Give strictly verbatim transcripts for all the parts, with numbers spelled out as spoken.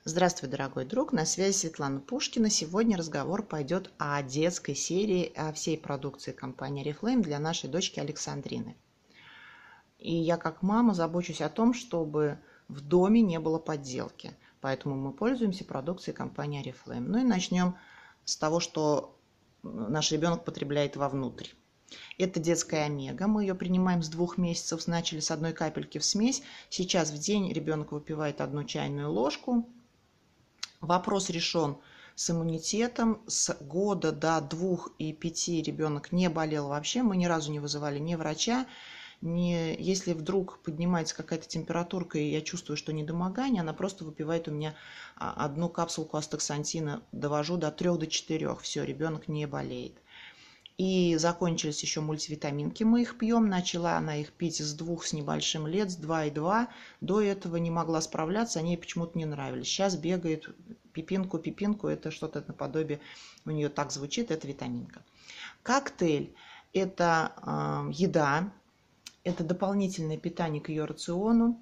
Здравствуй, дорогой друг, на связи Светлана Пушкина. Сегодня разговор пойдет о детской серии, о всей продукции компании Oriflame для нашей дочки Александрины. И я как мама забочусь о том, чтобы в доме не было подделки. Поэтому мы пользуемся продукцией компании Oriflame. Ну и начнем с того, что наш ребенок потребляет вовнутрь. Это детская омега. Мы ее принимаем с двух месяцев. Начали с одной капельки в смесь. Сейчас в день ребенок выпивает одну чайную ложку. Вопрос решен с иммунитетом. С года до двух и пяти ребенок не болел вообще. Мы ни разу не вызывали ни врача. Ни... Если вдруг поднимается какая-то температурка, и я чувствую, что недомогание, она просто выпивает у меня одну капсулку астаксантина. Довожу до трёх, до четырёх. Все, ребенок не болеет. И закончились еще мультивитаминки, мы их пьем. Начала она их пить с двух с небольшим лет, с два и два. До этого не могла справляться, они ей почему-то не нравились. Сейчас бегает пипинку, пипинку, это что-то наподобие, у нее так звучит, это витаминка. Коктейль – это э, еда, это дополнительное питание к ее рациону.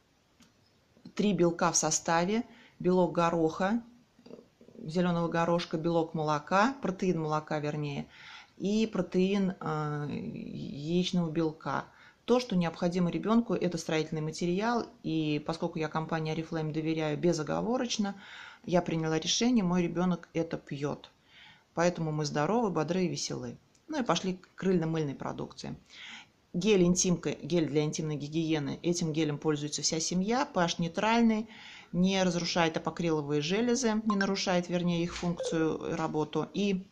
Три белка в составе, белок гороха, зеленого горошка, белок молока, протеин молока вернее, и протеин э, яичного белка. То, что необходимо ребенку, это строительный материал, и поскольку я компании Oriflame доверяю безоговорочно, я приняла решение, мой ребенок это пьет. Поэтому мы здоровы, бодры и веселы. Ну и пошли к крыльно-мыльной продукции. Гель интимка, гель для интимной гигиены. Этим гелем пользуется вся семья, pH нейтральный, не разрушает апокриловые железы, не нарушает, вернее, их функцию и работу. И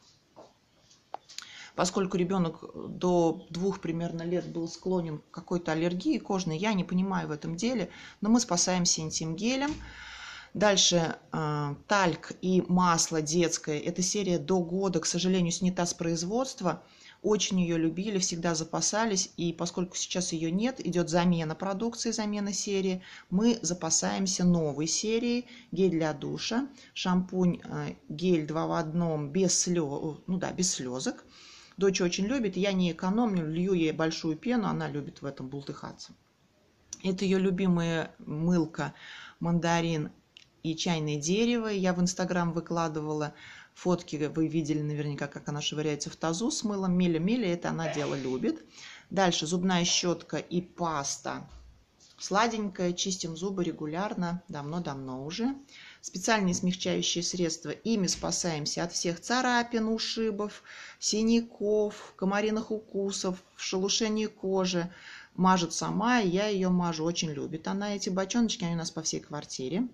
поскольку ребенок до двух примерно лет был склонен к какой-то аллергии кожной, я не понимаю в этом деле, но мы спасаемся интим-гелем. Дальше э, тальк и масло детское. Эта серия до года, к сожалению, снята с производства. Очень ее любили, всегда запасались. И поскольку сейчас ее нет, идет замена продукции, замена серии, мы запасаемся новой серией. Гель для душа, шампунь, э, гель два в одном, без слез, ну да, без слезок. Дочь очень любит, я не экономлю, лью ей большую пену, она любит в этом бултыхаться. Это ее любимая мылка, мандарин и чайное дерево. Я в Инстаграм выкладывала фотки, вы видели наверняка, как она швыряется в тазу с мылом. Миля-миля, это она дело любит. Дальше зубная щетка и паста. Сладенькая, чистим зубы регулярно, давно-давно уже. Специальные смягчающие средства. Ими спасаемся от всех царапин, ушибов, синяков, комариных укусов, шелушения кожи. Мажет сама, я ее мажу, очень любит. Она эти бочоночки, они у нас по всей квартире.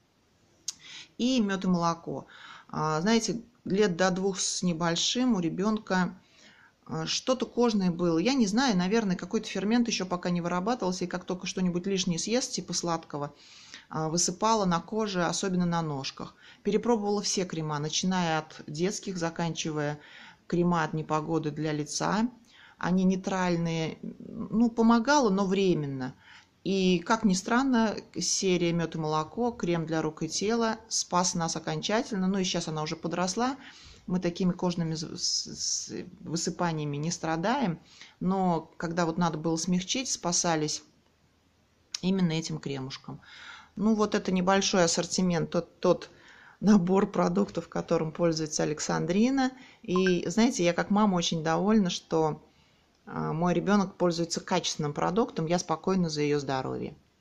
И мед и молоко. Знаете, лет до двух с небольшим у ребенка что-то кожное было. Я не знаю, наверное, какой-то фермент еще пока не вырабатывался. И как только что-нибудь лишнее съест, типа сладкого, высыпала на коже, особенно на ножках. Перепробовала все крема, начиная от детских, заканчивая крема от непогоды для лица. Они нейтральные, ну, помогало, но временно. И, как ни странно, серия «Мед и молоко», крем для рук и тела спас нас окончательно. Ну и сейчас она уже подросла. Мы такими кожными высыпаниями не страдаем. Но когда вот надо было смягчить, спасались именно этим кремушком. Ну вот это небольшой ассортимент, тот, тот набор продуктов, которым пользуется Александрина. И знаете, я как мама очень довольна, что мой ребенок пользуется качественным продуктом, я спокойна за ее здоровье.